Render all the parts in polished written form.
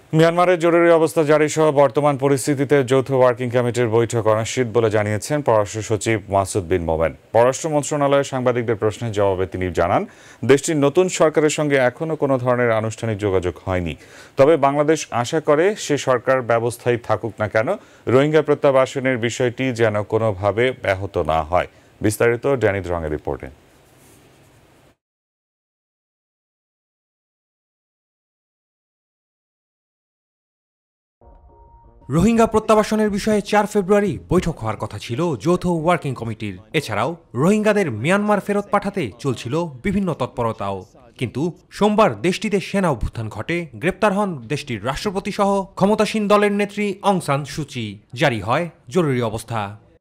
মিয়ানমারের জরুরি অবস্থা জারি সহ বর্তমান পরিস্থিতিতে যৌথ ওয়ার্কিং কমিটির বৈঠক অনিশ্চিত বলে জানিয়েছেন পররাষ্ট্র সচিব মাসুদ বিন মোমেন। পররাষ্ট্র মন্ত্রণালয়ের সাংবাদিকদের প্রশ্নের জবাবে তিনি জানান, দেশটির নতুন সরকারের সঙ্গে এখনো কোনো ধরনের আনুষ্ঠানিক যোগাযোগ হয়নি। তবে বাংলাদেশ আশা করে সে সরকার ব্যবস্থায় থাকুক না কেন, রোহিঙ্গা প্রত্যাবাসনের বিষয়টি যেন কোনোভাবে ব্যাহত না হয়। বিস্তারিত ড্যানিদ রঙের রিপোর্টে। রোহিঙ্গা প্রত্যাবাসনের বিষয়ে 4 ফেব্রুয়ারি বৈঠক হওয়ার কথা ছিল যৌথ ওয়ার্কিং কমিটির। এছাড়াও রোহিঙ্গাদের মিয়ানমার ফেরত পাঠাতে চলছিল বিভিন্ন তৎপরতাও। কিন্তু সোমবার দেশটিতে সেনা অভ্যুত্থান ঘটে, গ্রেপ্তার হন দেশটির রাষ্ট্রপতি সহ ক্ষমতাসীন দলের নেত্রী অং সান সুচি, জারি হয় জরুরি অবস্থা।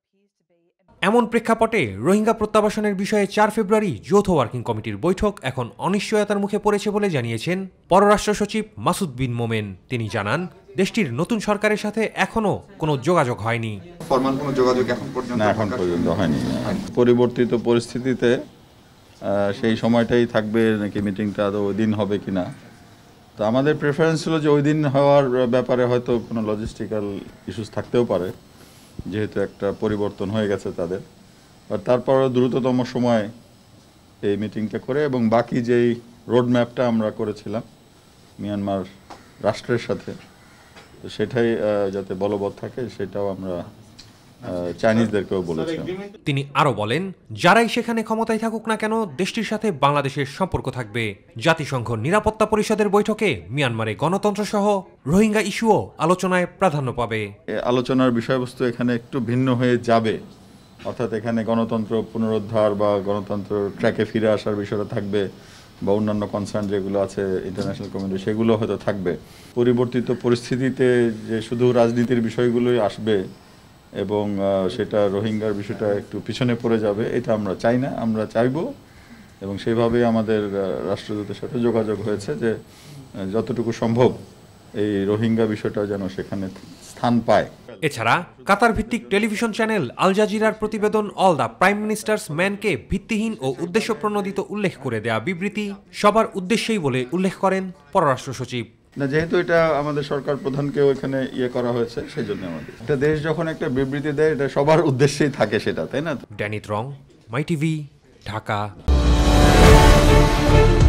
এমন প্রেক্ষাপটে রোহিঙ্গা প্রত্যাবাসনের বিষয়ে 4 ফেব্রুয়ারি যৌথ ওয়ার্কিং কমিটির বৈঠক এখন অনিশ্চয়তার মুখে পড়েছে বলে জানিয়েছেন পররাষ্ট্র সচিব মাসুদ বিন মোমেন। তিনি জানান, দেশটির নতুন সরকারের সাথে এখনো কোনো যোগাযোগ হয়নি। ফরমাল কোনো যোগাযোগ এখন পর্যন্ত হয়নি। পরিবর্তিত পরিস্থিতিতে সেই সময়টাই থাকবে নাকি মিটিংটা ওই দিন হবে কিনা, তো আমাদের প্রেফারেন্স ছিল যে ওই দিন হওয়ার ব্যাপারে হয়তো কোনো লজিস্টিক্যাল ইস্যুস থাকতেও পারে, যেহেতু একটা পরিবর্তন হয়ে গেছে তাদের। আর তারপরও দ্রুততম সময় এই মিটিংটা করে এবং বাকি যেই রোড ম্যাপটা আমরা করেছিলাম মিয়ানমার রাষ্ট্রের সাথে, তো সেটাই যাতে বলবৎ থাকে সেটাও আমরা চাইনিজদেরকেও বলেছিলাম। তিনি আরও বলেন, যারাই সেখানে ক্ষমতায় থাকুক না কেন, দেশটির সাথে বাংলাদেশের সম্পর্ক থাকবে। জাতিসংঘ নিরাপত্তা পরিষদের বৈঠকে মিয়ানমারে গণতন্ত্র সহ রোহিঙ্গা ইস্যুও আলোচনায় প্রাধান্য পাবে। আলোচনার বিষয়বস্তু এখানে একটু ভিন্ন হয়ে যাবে, অর্থাৎ এখানে গণতন্ত্র পুনরুদ্ধার বা গণতন্ত্র ট্র্যাকে ফিরে আসার বিষয়টা থাকবে, বা অন্যান্য কনসার্ন যেগুলো আছে ইন্টারন্যাশনাল কমিউনিটি সেগুলো হয়তো থাকবে। পরিবর্তিত পরিস্থিতিতে যে শুধু রাজনীতির বিষয়গুলোই আসবে এবং সেটা রোহিঙ্গার বিষয়টা একটু পিছনে পড়ে যাবে, এটা আমরা চাই না। আমরা চাইব এবং সেইভাবেই আমাদের রাষ্ট্রদূতের সাথে যোগাযোগ হয়েছে যে যতটুকু সম্ভব এই রোহিঙ্গা বিষয়টা যেন সেখানে স্থান পায়। এছাড়া কাতার ভিত্তিক টেলিভিশন চ্যানেল আল জাজিরার প্রতিবেদন অল দ্য প্রাইম মিনিস্টার্স ম্যানকে ভিত্তিহীন ও উদ্দেশ্য প্রণোদিত উল্লেখ করে দেয়া বিবৃতি সবার উদ্দেশ্যেই বলে উল্লেখ করেন পররাষ্ট্র সচিব। না, যেহেতু এটা আমাদের সরকার প্রধানকে ওইখানে করা হয়েছে, সেই জন্য আমাদের একটা দেশ যখন একটা বিবৃতি দেয় এটা সবার উদ্দেশ্যেই থাকে সেটা, তাই না? ড্যানিদ রং, মাইটিভি, ঢাকা।